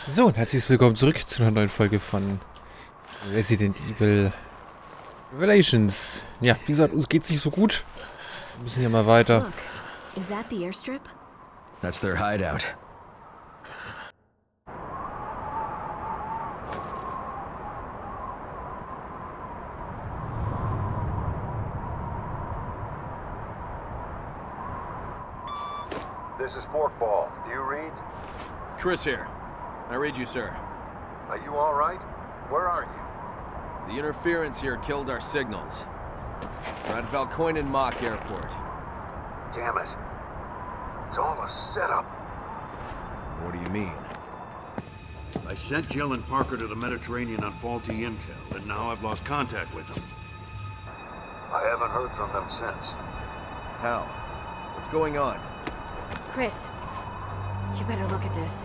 So, und herzlich willkommen zurück zu einer neuen Folge von Resident Evil Revelations. Ja, wie gesagt, uns geht's nicht so gut. Wir müssen hier mal weiter. Look, is that the airstrip? That's their hideout. This is Forkball. Do you read? Chris here. I read you, sir. Are you all right? Where are you? The interference here killed our signals. We're at Valkoinen Mock Airport. Damn it. It's all a setup. What do you mean? I sent Jill and Parker to the Mediterranean on faulty intel, and now I've lost contact with them. I haven't heard from them since. How? What's going on? Chris, you better look at this.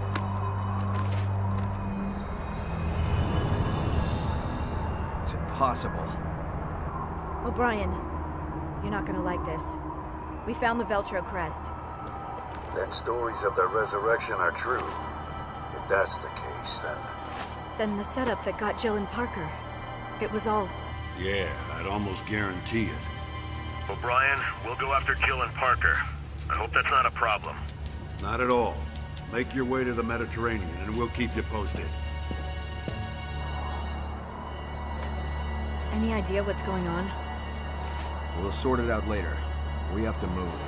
It's impossible. O'Brien, you're not gonna like this. We found the Veltro crest. Then stories of their resurrection are true. If that's the case, then... Then the setup that got Jill and Parker. It was all... Yeah, I'd almost guarantee it. O'Brien, we'll go after Jill and Parker. I hope that's not a problem. Not at all. Make your way to the Mediterranean, and we'll keep you posted. Any idea what's going on? We'll sort it out later. We have to move.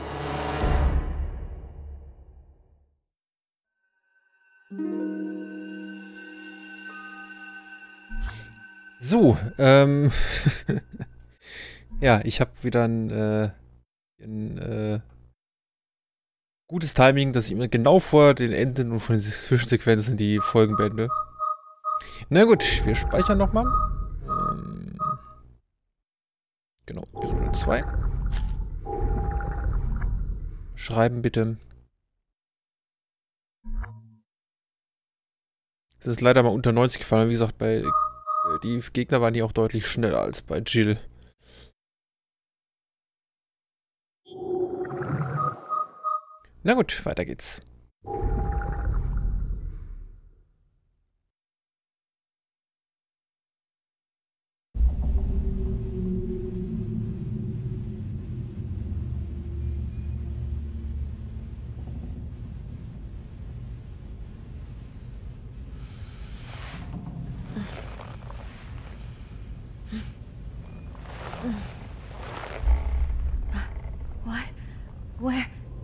So, ja, ich habe wieder ein gutes Timing, dass ich immer genau vor den Enden und von den Zwischensequenzen die Folgen beende. Na gut, wir speichern nochmal. Genau, Episode 2. Schreiben bitte. Es ist leider mal unter 90 gefallen. Wie gesagt, bei die Gegner waren hier auch deutlich schneller als bei Jill. Na gut, weiter geht's. What? Where?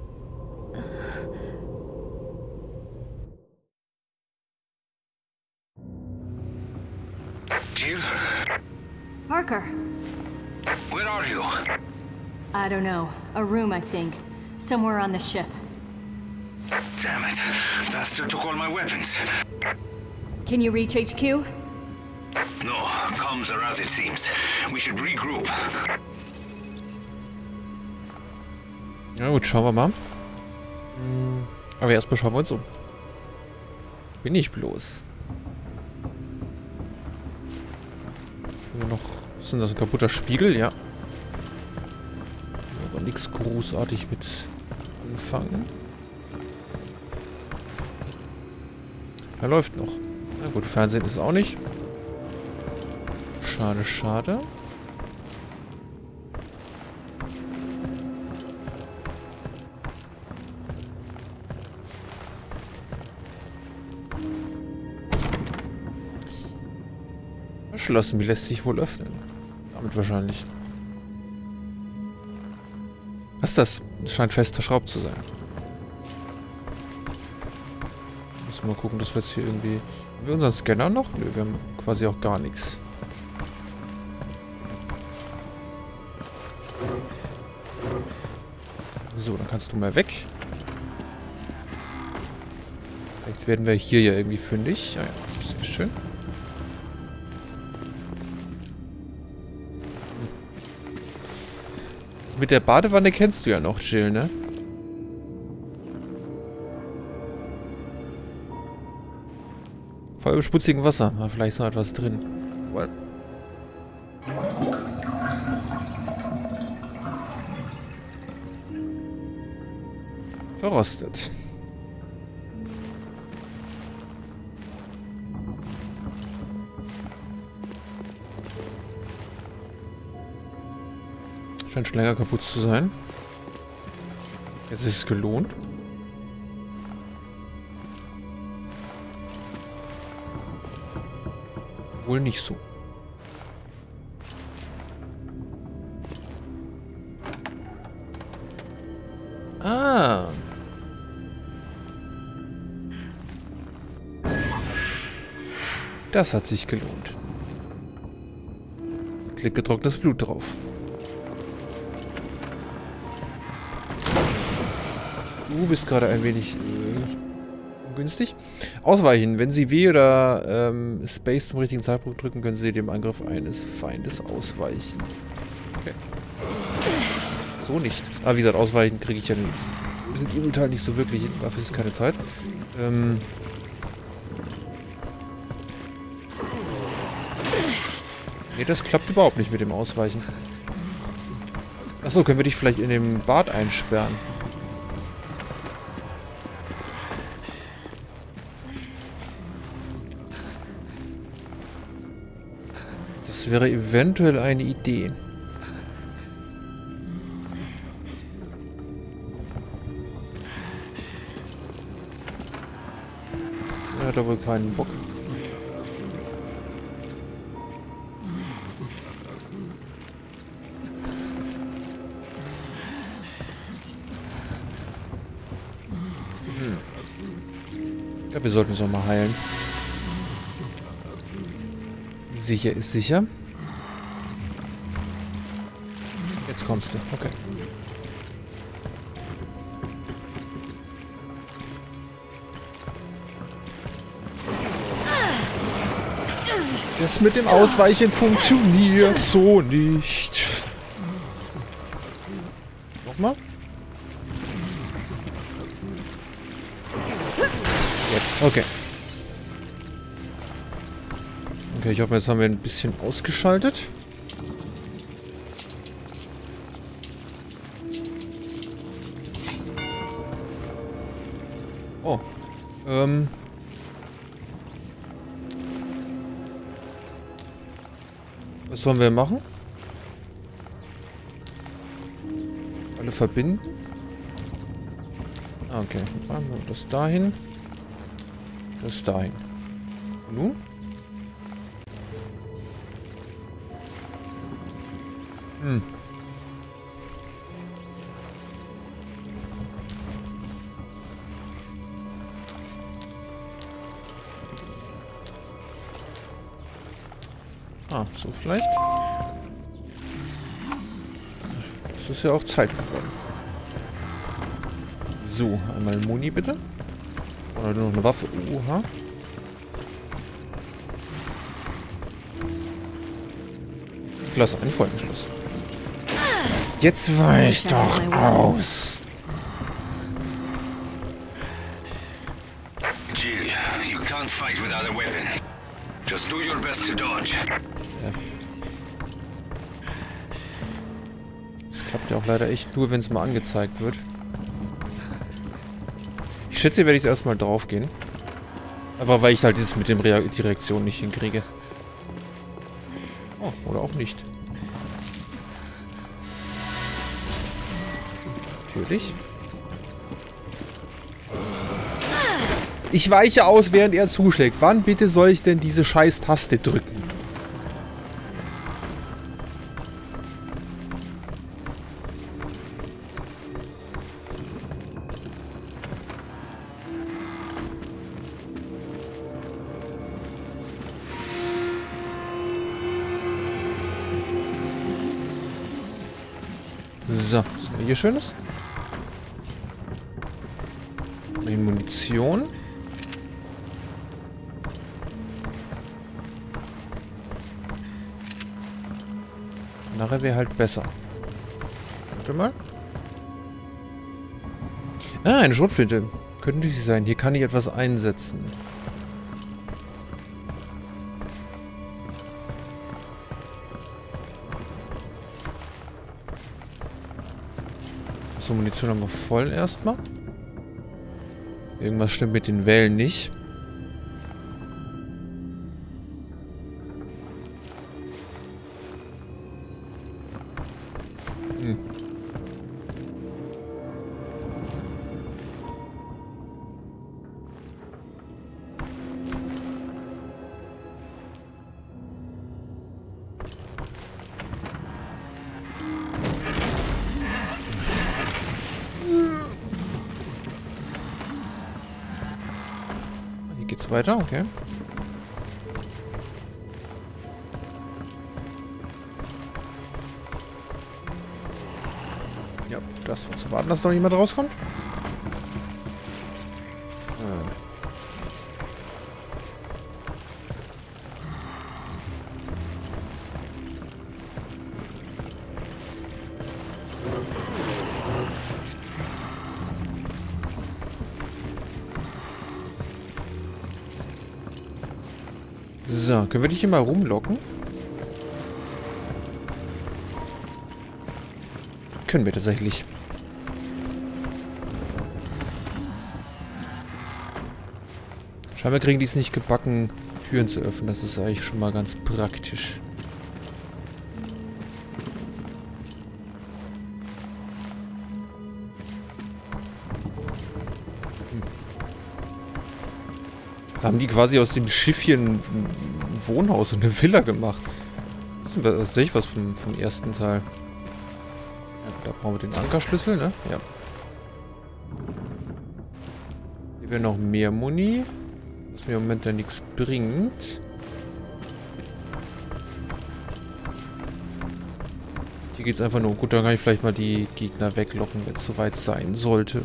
Jill, Parker. where are you? I don't know. A room, I think. Somewhere on the ship. Damn it. Bastard took all my weapons. Can you reach HQ? No, comms are as it seems. We should regroup. Ja gut, schauen wir mal. Aber erstmal schauen wir uns um. Bin ich bloß. Haben wir noch... Ist das ein kaputter Spiegel? Ja. Aber nichts großartig mit anfangen. Er läuft noch. Na gut, Fernsehen ist auch nicht. Schade, schade. Verschlossen, wie lässt sich wohl öffnen? Damit wahrscheinlich. Was ist das? Das scheint fest verschraubt zu sein. Müssen wir mal gucken, dass wir jetzt hier irgendwie... Haben wir unseren Scanner noch? Nö, wir haben quasi auch gar nichts. So, dann kannst du mal weg. Vielleicht werden wir hier ja irgendwie fündig. Ja, ja, sehr schön. Mit der Badewanne kennst du ja noch, Jill, ne? Vor allem schmutzigen Wasser. Aber vielleicht ist noch etwas drin. What? Verrostet. Scheint schon länger kaputt zu sein. Jetzt ist es gelohnt. Wohl nicht so. Ah. Das hat sich gelohnt. Klick getrocknetes Blut drauf. Du bist gerade ein wenig ungünstig. Ausweichen. Wenn Sie W oder Space zum richtigen Zeitpunkt drücken, können Sie dem Angriff eines Feindes ausweichen. Okay. So nicht. Ah, wie gesagt, ausweichen kriege ich ja ein bisschen Evil-Teil nicht so wirklich hin. Dafür ist keine Zeit. Nee, das klappt überhaupt nicht mit dem Ausweichen. Achso, können wir dich vielleicht in dem Bad einsperren? Das wäre eventuell eine Idee. Er hat da wohl keinen Bock. Ich glaube, wir sollten uns noch mal heilen. Sicher ist sicher. Jetzt kommst du. Okay. Das mit dem Ausweichen funktioniert so nicht. Nochmal. Jetzt, okay. Okay, ich hoffe, jetzt haben wir ein bisschen ausgeschaltet. Oh. Was sollen wir machen? Alle verbinden? Ah, okay. Das dahin. Das dahin. Und nun? Ah, so vielleicht. Das ist ja auch Zeit geworden. So, einmal Muni bitte. Oder nur noch eine Waffe. Oha. Klasse, ein Feuerschluss. Jetzt weich doch aus. Jill, you can't fight without a weapon. Just do your best to dodge. Ja. Das klappt ja auch leider echt nur, wenn es mal angezeigt wird. Ich schätze, hier werde ich erstmal drauf gehen. Einfach weil ich halt dieses mit dem die Reaktion nicht hinkriege. Oh, oder auch nicht. Natürlich. Ich weiche aus, während er zuschlägt. Wann bitte soll ich denn diese scheiß Taste drücken? So, was haben wir hier Schönes? Munition. Nachher wäre halt besser. Warte mal. Ah, eine Schrotflinte. Könnte sie sein. Hier kann ich etwas einsetzen. So, Munition haben wir voll erstmal. Irgendwas stimmt mit den Wellen nicht. Hier geht's weiter, okay. Ja, das war zu warten, dass noch jemand rauskommt. So, können wir dich hier mal rumlocken? Können wir tatsächlich. Scheinbar kriegen die es nicht gebacken, Türen zu öffnen. Das ist eigentlich schon mal ganz praktisch. Da haben die quasi aus dem Schiffchen ein Wohnhaus und eine Villa gemacht. Das ist tatsächlich was vom ersten Teil. Ja, da brauchen wir den Ankerschlüssel, ne? Ja. Hier wäre noch mehr Muni. Was mir im Moment ja nichts bringt. Hier geht es einfach nur. Gut, dann kann ich vielleicht mal die Gegner weglocken, wenn es soweit sein sollte.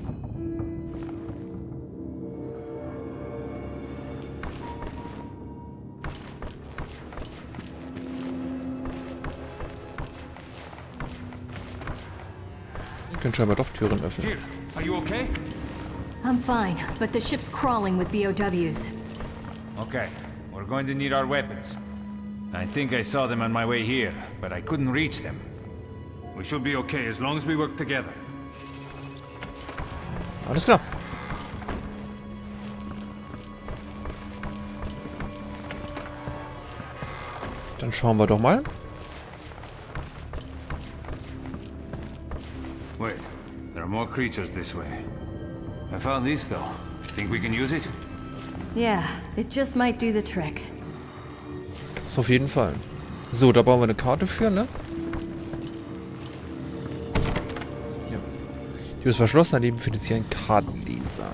Ich kann scheinbar doch Türen öffnen. Jill, are you okay? I'm fine, but the ship's crawling with BOWs. Okay, we're going to need our weapons. I think I saw them on my way here, but I couldn't reach them. We should be okay as long as we work together. Alles klar. Dann schauen wir doch mal. Wait, there are more creatures this way. I found this though. Think we can use it? Yeah, it just might do the trick. Das auf jeden Fall. So, da brauchen wir eine Karte für, ne? Ja. Die Tür ist verschlossen, daneben findet sich ein Kartenleser.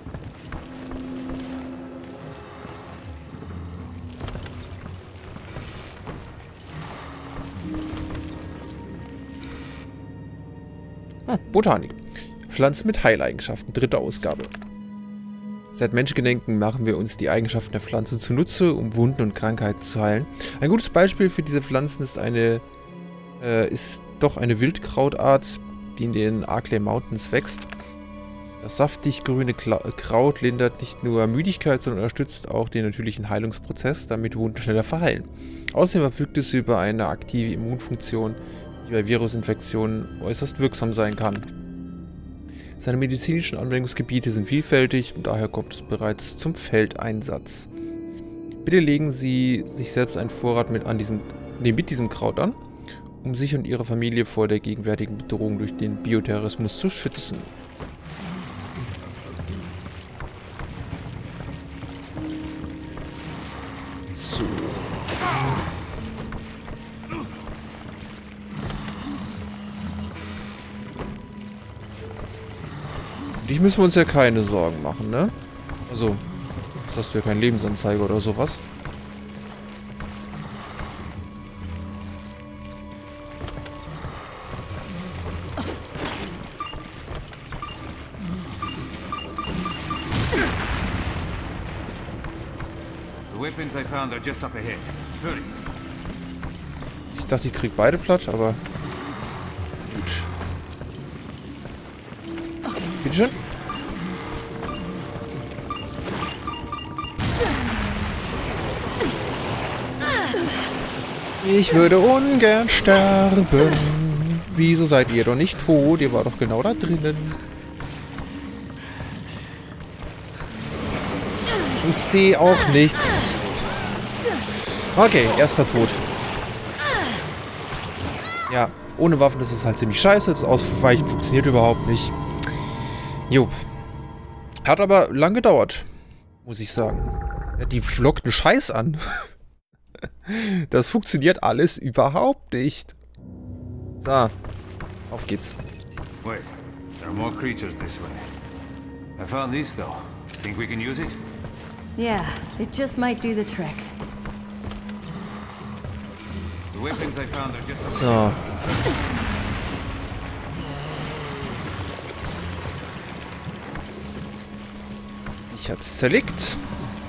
Ah, Botanik. Pflanzen mit Heileigenschaften. 3. Ausgabe. Seit Menschengedenken machen wir uns die Eigenschaften der Pflanzen zunutze, um Wunden und Krankheiten zu heilen. Ein gutes Beispiel für diese Pflanzen ist eine Wildkrautart, die in den Arklay Mountains wächst. Das saftig grüne Kraut lindert nicht nur Müdigkeit, sondern unterstützt auch den natürlichen Heilungsprozess, damit Wunden schneller verheilen. Außerdem verfügt es über eine aktive Immunfunktion, die bei Virusinfektionen äußerst wirksam sein kann. Seine medizinischen Anwendungsgebiete sind vielfältig und daher kommt es bereits zum Feldeinsatz. Bitte legen Sie sich selbst einen Vorrat mit diesem Kraut an, um sich und Ihre Familie vor der gegenwärtigen Bedrohung durch den Bioterrorismus zu schützen. So. Dich müssen wir uns ja keine Sorgen machen, ne? Also, jetzt hast du ja keinen Lebensanzeiger oder sowas. The weapons I found are just up ahead. Hurry. Ich dachte, ich krieg beide platt, aber gut. Bitteschön. Ich würde ungern sterben. Wieso seid ihr doch nicht tot? Ihr wart doch genau da drinnen. Ich sehe auch nichts. Okay, erster Tod. Ja, ohne Waffen ist es halt ziemlich scheiße. Das Ausweichen funktioniert überhaupt nicht. Jo. Hat aber lang gedauert, muss ich sagen. Ja, die vloggt einen Scheiß an. Das funktioniert alles überhaupt nicht. So, auf geht's. Wait, there are more creatures this way. I found this though. Think we can use it? Yeah, it just might do the trick. The weapons I found are just a So. Ich hat's zerlegt.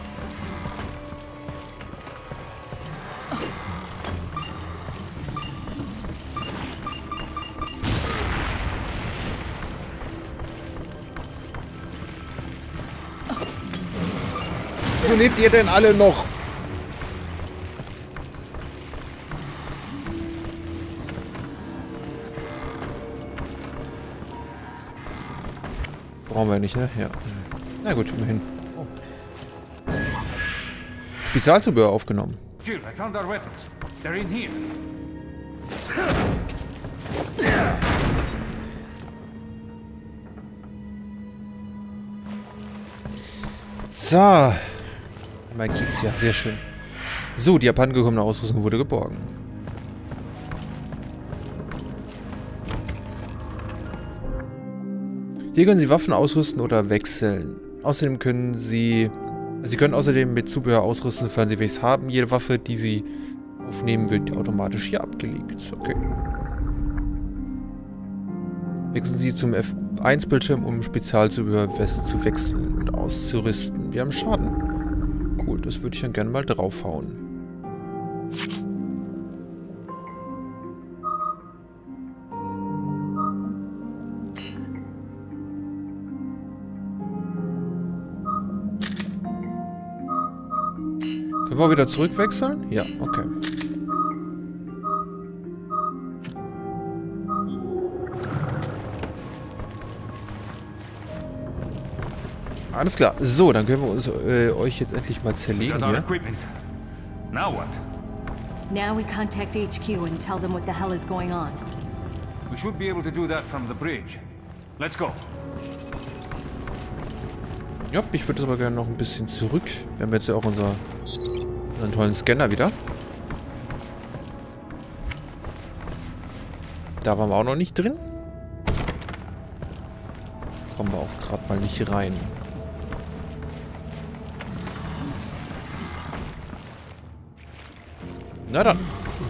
Wo lebt ihr denn alle noch? Brauchen wir nicht, ne? Ja. Na gut, immerhin. Oh. Spezialzubehör aufgenommen. Jill, I found our weapons. They're in here. So. Mal geht's ja, sehr schön. So, die abhandengekommene Ausrüstung wurde geborgen. Hier können Sie Waffen ausrüsten oder wechseln. Außerdem können Sie können außerdem mit Zubehör ausrüsten, sofern Sie welches haben. Jede Waffe, die Sie aufnehmen, wird automatisch hier abgelegt. Okay. Wechseln Sie zum F1-Bildschirm, um Spezialzubehör zu wechseln und auszurüsten. Wir haben Schaden. Cool, das würde ich dann gerne mal draufhauen. Können wir wieder zurückwechseln? Ja, okay. Alles klar. So, dann können wir uns euch jetzt endlich mal zerlegen hier. Now what? Now we contact HQ and tell them what the hell is going on. We should be able to do that from the bridge. Let's go. Ja, ich würde aber gerne noch ein bisschen zurück. Wir haben jetzt ja auch unseren tollen Scanner wieder. Da waren wir auch noch nicht drin. Kommen wir auch gerade mal nicht rein. Na dann.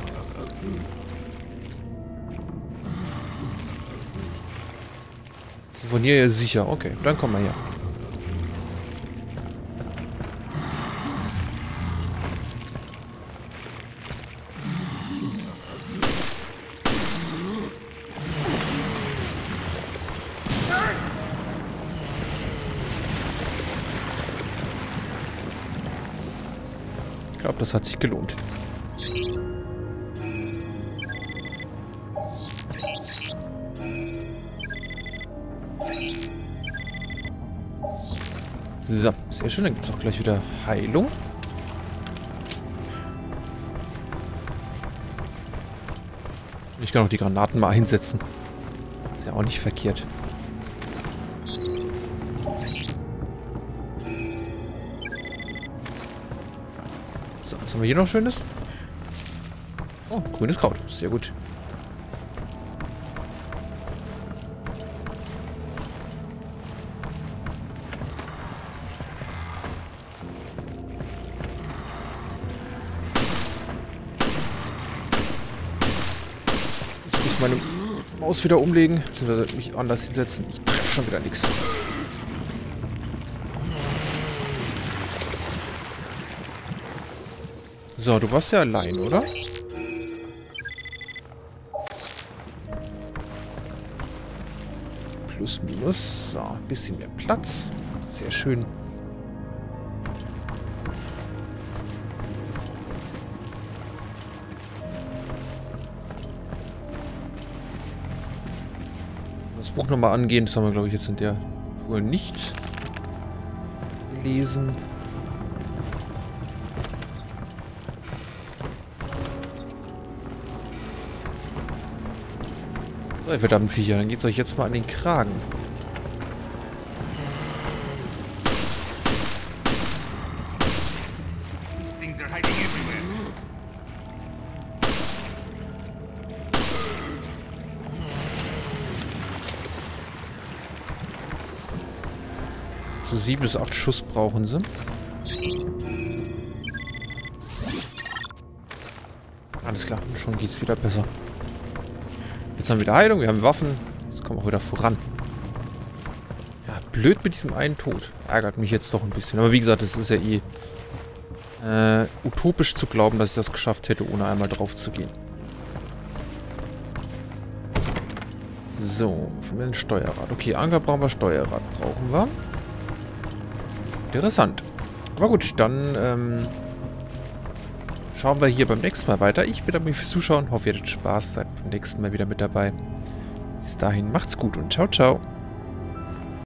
Von hier ja sicher. Okay, dann kommen wir her. Ich glaube, das hat sich gelohnt. So, sehr schön. Dann gibt es auch gleich wieder Heilung. Ich kann auch die Granaten mal einsetzen. Ist ja auch nicht verkehrt. So, was haben wir hier noch Schönes? Oh, grünes Kraut. Sehr gut. Meine Maus wieder umlegen, beziehungsweise mich anders hinsetzen. Ich treffe schon wieder nichts. So, du warst ja allein, oder? Plus, minus. So, ein bisschen mehr Platz. Sehr schön. Das Buch nochmal angehen, das haben wir, glaube ich, jetzt in der Tour nicht gelesen. So, ihr verdammten Viecher, dann geht's euch jetzt mal an den Kragen. These things are hiding everywhere. So 7 bis 8 Schuss brauchen sie. Alles klar, schon geht's wieder besser. Jetzt haben wir wieder Heilung, wir haben Waffen. Jetzt kommen wir auch wieder voran. Ja, blöd mit diesem einen Tod. Ärgert mich jetzt doch ein bisschen. Aber wie gesagt, es ist ja eh utopisch zu glauben, dass ich das geschafft hätte, ohne einmal drauf zu gehen. So, von mir ein Steuerrad. Okay, Anker brauchen wir, Steuerrad brauchen wir. Interessant. Aber gut, dann schauen wir hier beim nächsten Mal weiter. Ich bedanke mich fürs Zuschauen. Hoffe, ihr hattet Spaß. Seid beim nächsten Mal wieder mit dabei. Bis dahin, macht's gut und ciao, ciao.